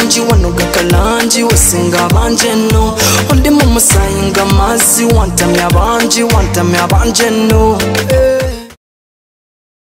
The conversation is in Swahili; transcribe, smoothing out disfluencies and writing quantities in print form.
bulungi wanoga kalangi wesinga banje no Ondi mu musayi nga mazzi wantamya bangi no